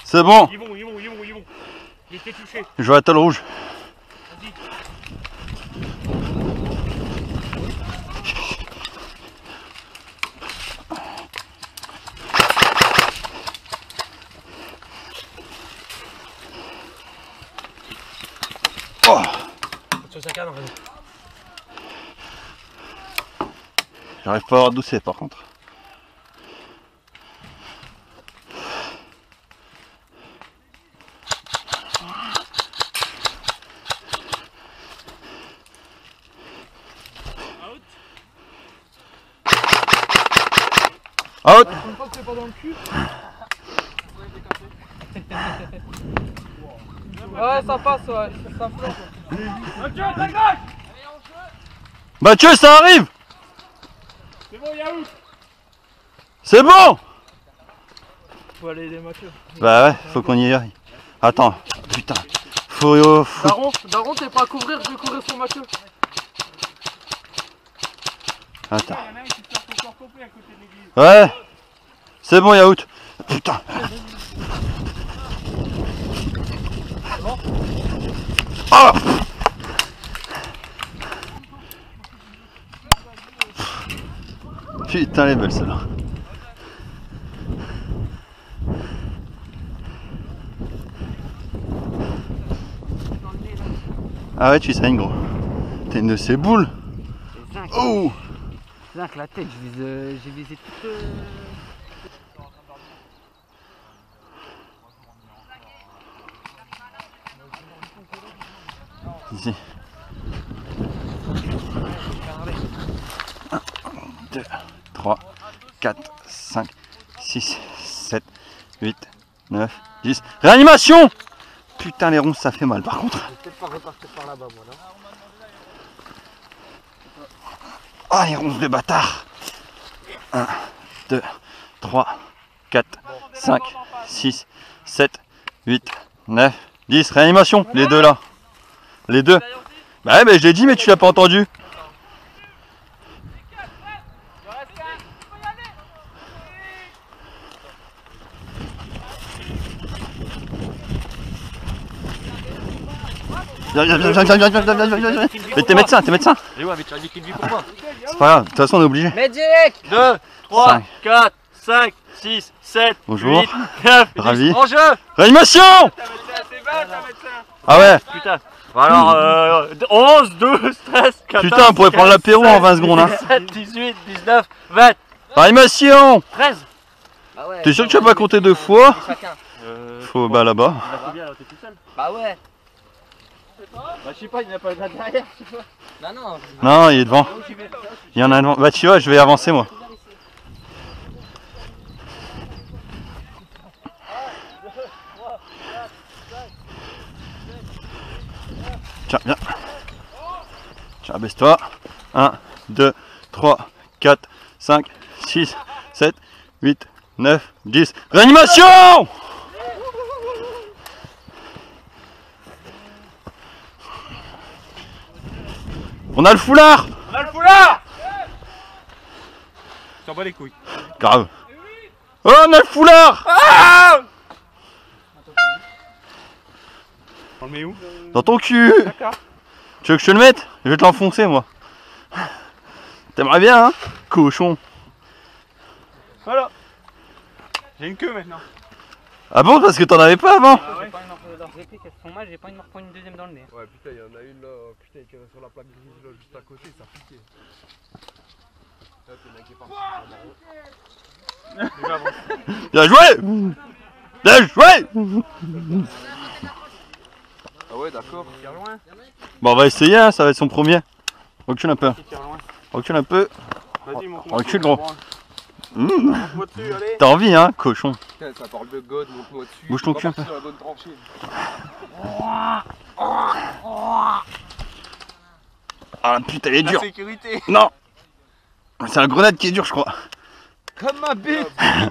C'est bon. Ils vont. Il était touché. Je vois la tôle rouge. Vas-y. Oh. Sur sa canne, J'arrive pas à avoir doucé par contre. Out. Une fois que c'est pas dans le cul. Ouais, ça passe, ouais. Ça flotte. Mathieu, ta gauche. Mathieu, ça arrive. C'est bon, Yaourt. C'est bon. Faut aller aider Mathieu. Bah ouais, faut qu'on y aille. Attends, putain. Faut... Daron, t'es pas à couvrir, je vais couvrir sur Mathieu. Attends. Il y en a un qui se fait encore couper à côté de l'église. Ouais. C'est bon, Yaourt. Putain. Oh. Putain, elle est belle celle-là. Ah ouais, tu saignes gros. T'es une de ces boules. Oh. Zinc, la tête, j'ai visé toute... Ici. 1, 2, 3, 4, 5, 6, 7, 8, 9, 10. Réanimation! Putain, les ronces, ça fait mal par contre. Je vais peut-être pas repartir par là-bas, moi, là. Ah, les ronces de bâtard. 1, 2, 3, 4, 5, 6, 7, 8, 9, 10. Réanimation, les deux là. Les deux. Bah ouais, mais je l'ai dit, mais tu l'as pas entendu. Viens. Mais t'es médecin. Et ouais, mais tu as dit qu'il vit pour moi. C'est pas grave, de toute façon on est obligé. Medic! 2, 3, Cinq. 4, 5, 6, 7, Bonjour. 8, 9, Ravi. 10. En jeu. Réanimation! C'est bas, ta médecin. Ah ouais. Putain. Alors, 11, 12, 13, 14. Putain, on pourrait prendre l'apéro en 20 secondes. Hein. 17, 18, 19, 20, Réanimation! 13. Bah ouais. T'es sûr que tu vas pas compter deux fois? Chacun. Faut bah là-bas. C'est bien, t'es tout seul. Bah ouais. Bah, je sais pas, il n'y en a pas là derrière. Non. Non, il est devant. Il y en a devant. Bah tu vois, je vais avancer moi. Tiens, viens. Tiens, abaisse-toi. 1, 2, 3, 4, 5, 6, 7, 8, 9, 10. Réanimation! On a le foulard! On a le foulard! T'en bats les couilles. Grave. Oh, on a le foulard! Ah! On le met où? Dans ton cul! D'accord. Tu veux que je te le mette? Je vais te l'enfoncer moi. T'aimerais bien, hein? Cochon. Voilà. J'ai une queue maintenant. Ah bon, parce que t'en avais pas avant? Ah ouais. Leurs répliques, elles sont mal, j'ai pas envie de me reprendre une deuxième dans le nez. Ouais, putain, il y en a une là, putain, qui est sur la plaque grise là, juste à côté, ça piquait. Là, t'es mec qui est parti. Bien joué! Bien joué! Ah ouais, d'accord. Tire loin. Bon, on va essayer, hein, ça va être son premier. Recule un peu. Tire loin. Recule un peu. Vas-y, monte-moi. Recule gros. Monte-moi dessus, allez. T'as envie, hein, cochon. Putain, ça parle de God, monte-moi dessus. Bouge ton On va cul un peu. partir sur la bonne tranchée. Ah putain, elle est La dure. sécurité. Non! C'est la grenade qui est dure, je crois. Comme ma bite.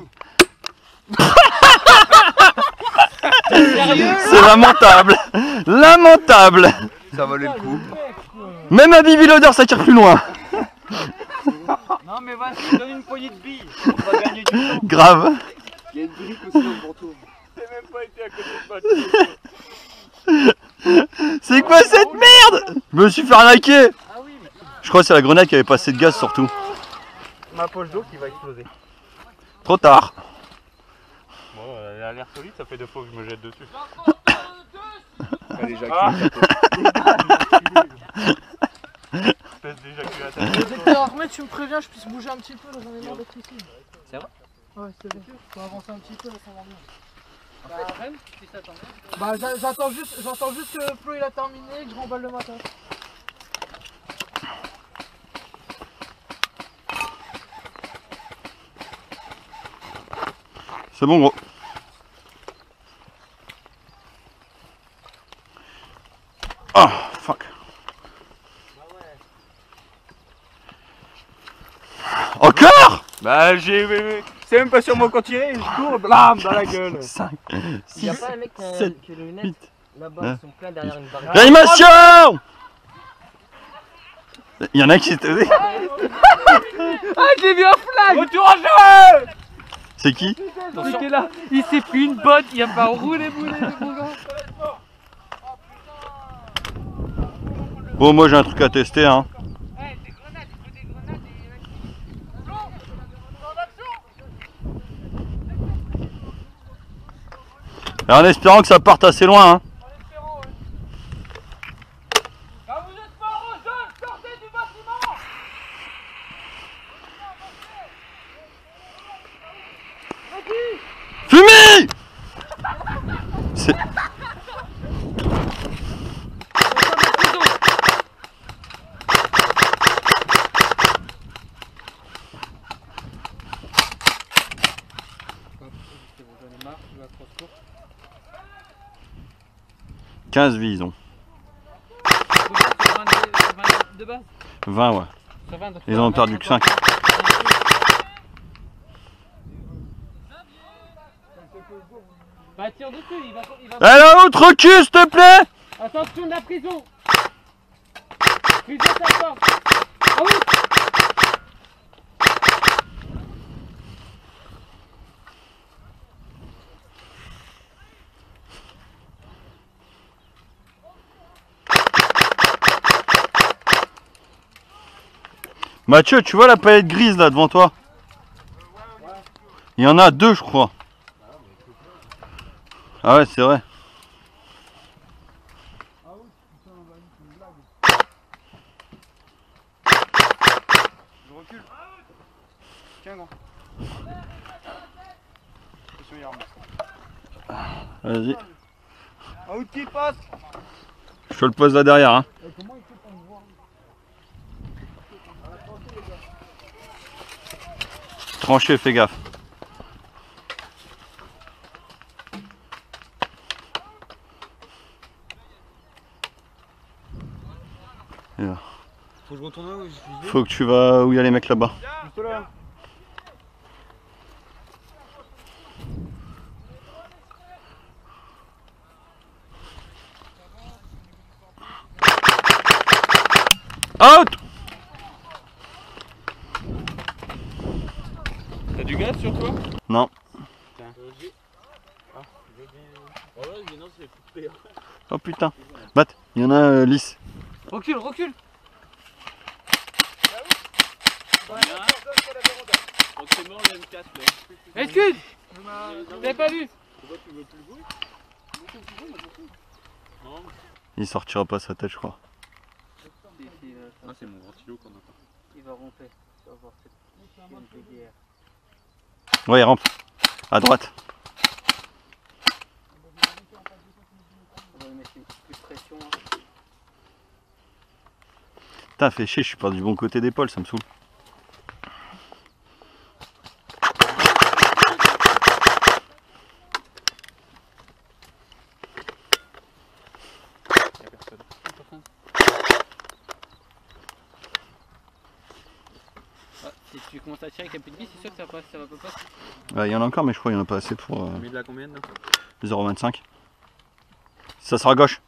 C'est lamentable. Lamentable. Ça valait le coup. Même à Bibi l'odeur, ça tire plus loin. Non, mais vas-y, donne une poignée de billes. On va gagner du temps. Grave. Il y a une brique aussi dans le manteau. C'est même pas pas été à côté de Mathieu. C'est quoi cette merde? Je me suis fait arnaquer. Je crois que c'est la grenade qui avait pas assez de gaz surtout. Ma poche d'eau qui va exploser. Trop tard. Bon, elle a l'air solide, ça fait 2 fois que je me jette dessus. Elle éjacule. Espèce d'éjaculateur. Docteur Ahmed, tu me préviens, je puisse bouger un petit peu, là, j'en ai marre d'être ici. C'est vrai? Ouais, c'est bon. Faut avancer un petit peu, là, ça va bien. Bah, Rem, tu t'attends. Bah, j'attends juste que Flo il a terminé et que je remballe le matin. C'est bon gros. Ah, fuck. Encore? Bah, c'est même pas sur moi qu'on tirait, je cours, blam, dans la gueule. 5, Y'a 6, pas un mec qui a 7, les lunettes 8. là-bas, neuf, ils sont pleins derrière une barrière. Réanimation! Il y en a qui s'est... Ah, j'ai vu un flag! Retour à jeu! C'est qui? C'était là, il s'est pris une botte, il a pas roulé boulet, mon gars. Bon, moi j'ai un truc à tester hein. Et en espérant que ça parte assez loin hein. Fumée! C'est... J'en ai marre, je vais à cross-court. 15 visons. De base 20 ouais. Ils en ont perdu que 5. Bah tire dessus, il va... Allez l'autre recul s'il te plaît! Attention de la prison. Prison ça sort. Ah oui. Mathieu, tu vois la palette grise là devant toi? Il y en a 2 je crois. Ah ouais c'est vrai. Je recule. Tiens, gros. Attention, il remonte. Vas-y. Out qui passe. Je te le pose là derrière hein. Tranché, fais gaffe. Faut que je retourne là où je suis. Faut que tu vas où il y a les mecs là-bas. Juste là. Out! T'as du gaz sur toi? Non. Oh putain. Bat, il y en a lisse. Recule, recule. C'est mort le M4 là. Excuse. T'avais pas vu? Il sortira pas sa tête je crois. Ah, c'est mon ventilo qu'on entend. Il va romper. Tu vas voir cette chienne de guerre. Ouais il rampe. À droite. On va lui mettre une petite coup de pression. Hein. Putain fait chier, je suis pas du bon côté d'épaule, ça me saoule. Ah, si tu commences à tirer avec un peu de vie, c'est sûr que ça va pas passer. Ouais, il y en a encore mais je crois qu'il y en a pas assez pour T'as mis de la combien là? 0,25. Ça sera à gauche.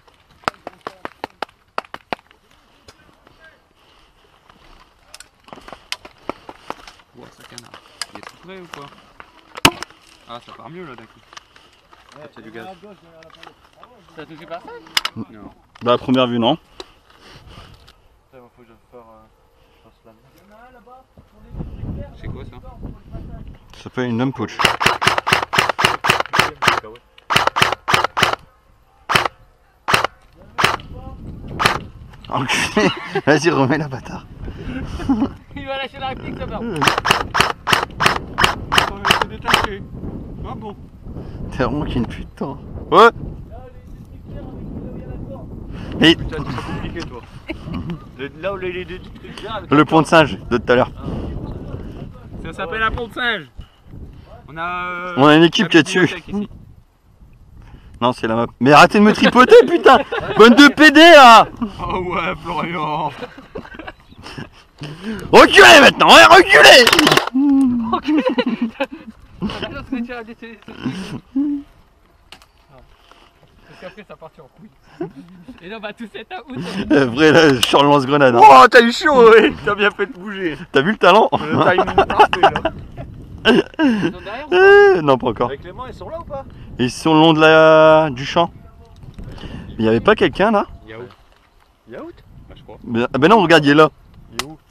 Ouah, ça canard. Il est tout près ou quoi? Ah, ça part mieux là d'un coup. C'est du gaz. Ça a touché personne? Non. Bah, à première vue, non. Il faut que je fasse là-dedans. C'est quoi ça? Ça s'appelle une dump pouch. Enculé. Vas-y, remets la bâtard. Il va lâcher la clique, ça va. C'est détaché. Ah bon. T'es vraiment qu'une pute, toi. Ouais. Et Putain, tu t'es compliqué toi. Là où les deux trucs là. le pont de singe de tout à l'heure. Ça s'appelle un pont de singe. On a une équipe qui est dessus. bibliothèque ici. Non, c'est la map. Mais arrêtez de me tripoter, putain. Bonne de PD, là. Oh ouais, Florian. Reculez maintenant, ouais, reculez. Attention, ce que tu as dit, parce qu'après ça partit en couille. Et là on va tous être à août. Vrai, là, je sors le lance-grenade. Hein. Oh, t'as eu chaud, ouais. T'as bien fait de bouger. T'as vu le talent? Le timing parfait là. Ils sont derrière. Non, pas encore. Avec les mains, ils sont là ou pas? Ils sont le long du champ. Il y avait pas quelqu'un là? Yaourt. Yaourt? Bah, je crois. Ben non, regarde, il est là. Il est où?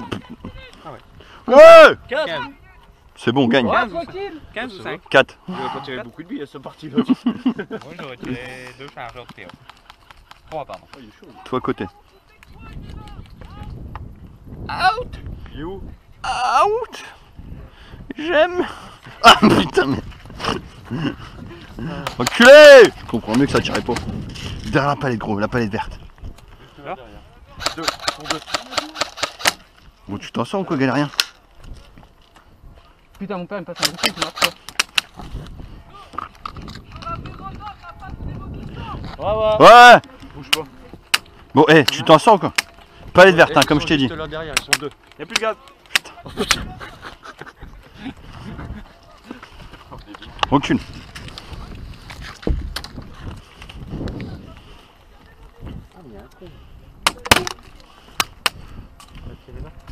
Ouais. 15. C'est bon, on gagne. Ouais, tranquille. 15 ou 5? 4. Il va pas tirer beaucoup de billes à ce parti là. Moi j'aurais tiré 2 chargeurs de Théo. 3 pardon. Oh, il est chaud. Toi à côté. Il est où? Out. J'aime. Ah putain, mais. Enculé. Je comprends mieux que ça tirait pas. Derrière la palette, gros, la palette verte. Là? 2. Sont 2. Bon, tu t'en sors ou quoi, galérien? Putain, mon père il me passe un bouton qui marche pas. Ouais. Bouge pas. Bon, hé, tu t'en sors ou quoi? Palette verte, hein, comme je t'ai dit. Là derrière, ils sont 2. Y'a plus de gaz. Aucune. Ah, mais il y a un con.